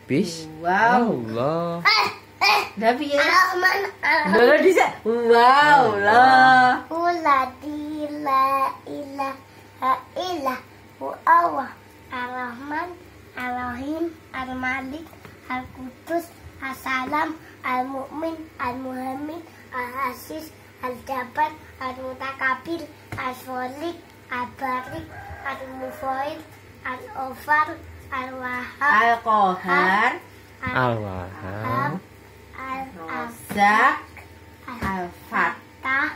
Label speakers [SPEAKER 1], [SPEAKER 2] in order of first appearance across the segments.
[SPEAKER 1] Bis.
[SPEAKER 2] Wow.
[SPEAKER 1] Allah.
[SPEAKER 2] Tapi ya. Dulu bisa. Wow lah.
[SPEAKER 3] La ilaha illallah Allah Ar-Rahman Ar-Rahim Al-Malik Al-Qudus As-Salam Al-Mu'min Al-Muhammin Al-Aziz Al-Jabbar Al-Mutakabir Al-Solik Al-Barik Al-Mufaid Al-Ofar Al-Wahab
[SPEAKER 2] Al-Qahar.
[SPEAKER 1] Al-Wahhab.
[SPEAKER 2] Al-Azak. Al-Fatah.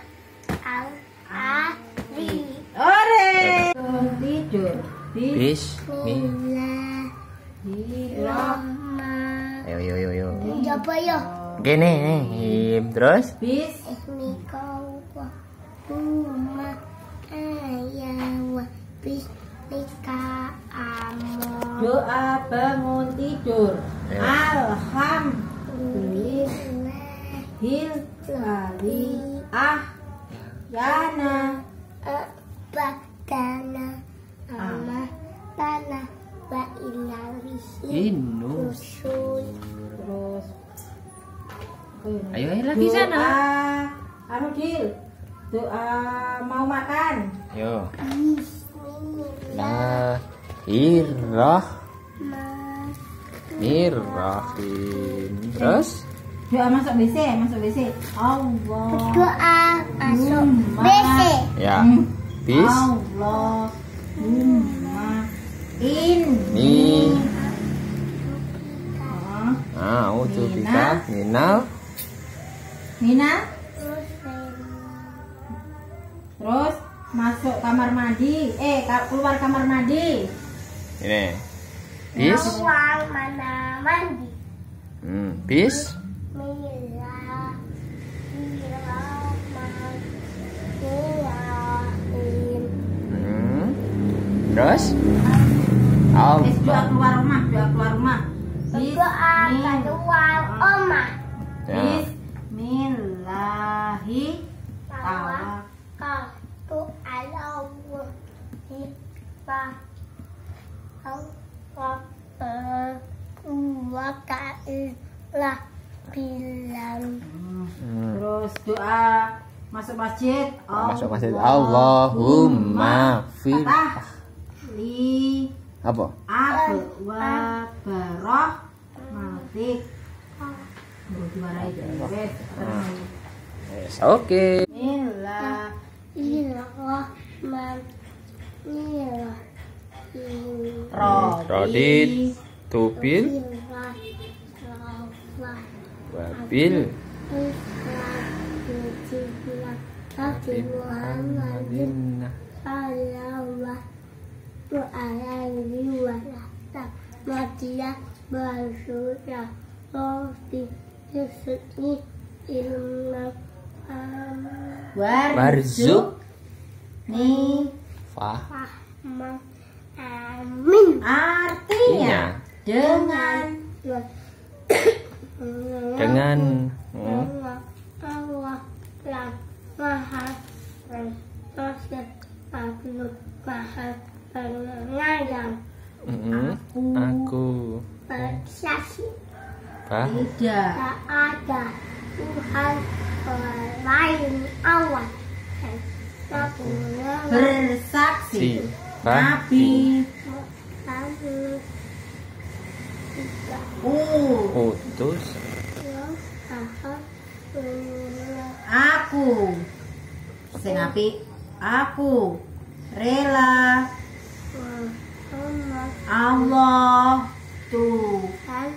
[SPEAKER 3] Al-Ali.
[SPEAKER 2] Ore. Tidur.
[SPEAKER 1] Bismillah.
[SPEAKER 2] Bismillahirrahmanirrahim.
[SPEAKER 1] Ayo.
[SPEAKER 3] Coba ya.
[SPEAKER 1] Gini, terus.
[SPEAKER 3] Bismillahirrahmanirrahim. Ayawa bismika amor.
[SPEAKER 2] Doa bangun tidur. Alhamdulillah. Yana.
[SPEAKER 3] Badana amatana wa ilahi nusul.
[SPEAKER 2] Terus.
[SPEAKER 1] Ayo lagi sana.
[SPEAKER 2] Anu Dil. Doa mau makan.
[SPEAKER 1] Yo.
[SPEAKER 3] Bismillah.
[SPEAKER 1] Bismillahirrahmanirrahim. Terus?
[SPEAKER 2] Doa masuk WC. Allah.
[SPEAKER 3] Doa masuk WC.
[SPEAKER 1] Ya. Bis.
[SPEAKER 2] Allahumma inni.
[SPEAKER 1] Bika minal.
[SPEAKER 2] Mina. Terus masuk kamar mandi. Keluar kamar mandi.
[SPEAKER 1] Ini. Bis.
[SPEAKER 3] Keluar mana mandi.
[SPEAKER 1] Bis. Terus?
[SPEAKER 2] Doa keluar rumah.
[SPEAKER 3] Doa keluar rumah.
[SPEAKER 1] Ya.
[SPEAKER 2] Bismillahi
[SPEAKER 3] Tawakkaltu ala Allah. Wakailah bilang.
[SPEAKER 2] Terus doa masuk masjid.
[SPEAKER 1] Allahumma
[SPEAKER 2] Fatah li
[SPEAKER 1] apa?
[SPEAKER 2] abwa barahmatik.
[SPEAKER 1] Yes, oke. Rodit tubil wabil warzuk
[SPEAKER 2] nih
[SPEAKER 3] Amin.
[SPEAKER 2] artinya dengan
[SPEAKER 3] Allah yang maha maha penyayang.
[SPEAKER 1] Aku
[SPEAKER 3] Bersaksi
[SPEAKER 2] tidak
[SPEAKER 3] tak ada Tuhan selain Allah.
[SPEAKER 2] bersaksi
[SPEAKER 1] Nabi utus
[SPEAKER 2] aku sing apik aku rela Allah Tuhan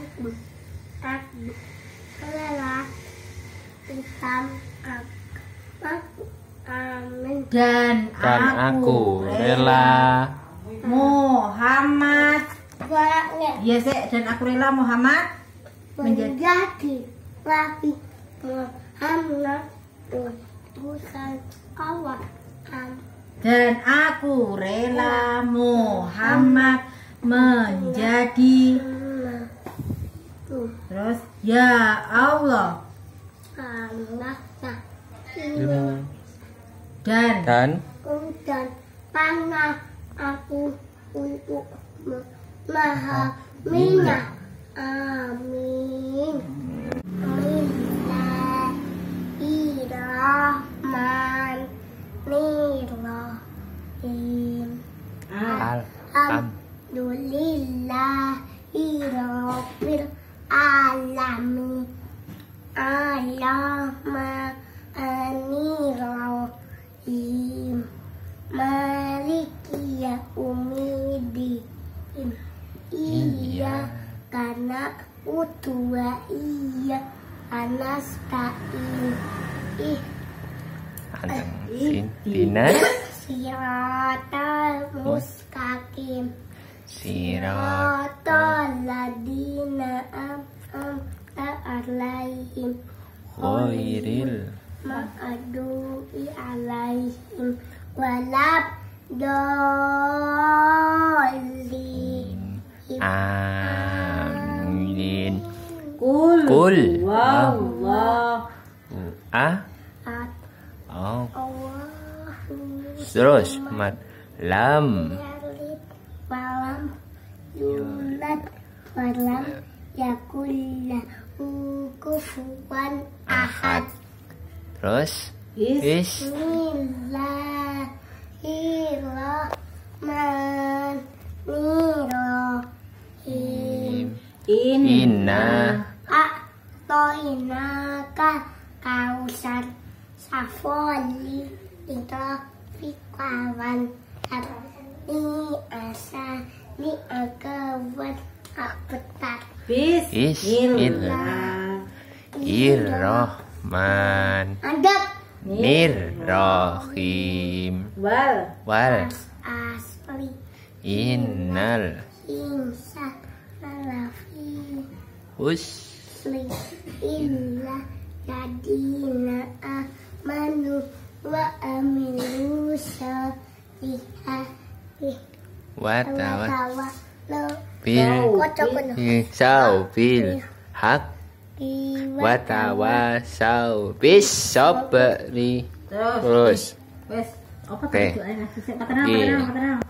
[SPEAKER 2] dan
[SPEAKER 1] aku rela
[SPEAKER 2] Muhammad ya dan aku rela Muhammad
[SPEAKER 3] menjadi Nabi Muhammad utusan Allah.
[SPEAKER 2] Dan aku rela Muhammad menjadi terus ya Allah dan
[SPEAKER 3] panah aku untuk maha minah Amin. Bismillahirrahmanirrahim. Alhamdulillahirabbil alamin. Ar-Rahmanir-Rahim. Maliki yaumiddin. Iyyaka na'budu wa iyyaka nasta'in.
[SPEAKER 1] Dinas
[SPEAKER 3] Siratal mustaqim.
[SPEAKER 1] Sirat
[SPEAKER 3] Siratal ladzina an'amta 'alaihim
[SPEAKER 1] Khairil
[SPEAKER 3] maghdubi alaihim waladdallin.
[SPEAKER 1] Amin.
[SPEAKER 2] Kul.
[SPEAKER 1] Kul.
[SPEAKER 2] Wallahu.
[SPEAKER 1] Oh.
[SPEAKER 3] Allahu
[SPEAKER 1] Terus mat lam
[SPEAKER 3] yalid walam yulad walam yakul lahu kufuwan ahad.
[SPEAKER 1] terus is
[SPEAKER 3] Bismillahirrahmanirrahim.
[SPEAKER 1] inna
[SPEAKER 3] A'toinaka kausar safoli fikawan ni asa ni agawan apetar.
[SPEAKER 1] Bismillahirrahman
[SPEAKER 3] Adab
[SPEAKER 1] Nirrahim wal
[SPEAKER 3] asli
[SPEAKER 1] innal
[SPEAKER 3] insa lafi
[SPEAKER 1] husli
[SPEAKER 3] illa ladina amanu wa amilu sholihati
[SPEAKER 1] wa
[SPEAKER 3] bil
[SPEAKER 1] sau bil haq wa tawasau bis sabri. Terus
[SPEAKER 2] Wes, apa
[SPEAKER 1] Oke.
[SPEAKER 2] tujuannya? Tenang.